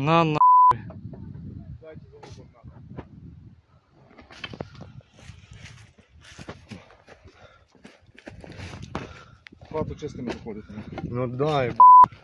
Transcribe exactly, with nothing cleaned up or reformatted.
На на. Хату чистими заходити. Ну дай, б***ь.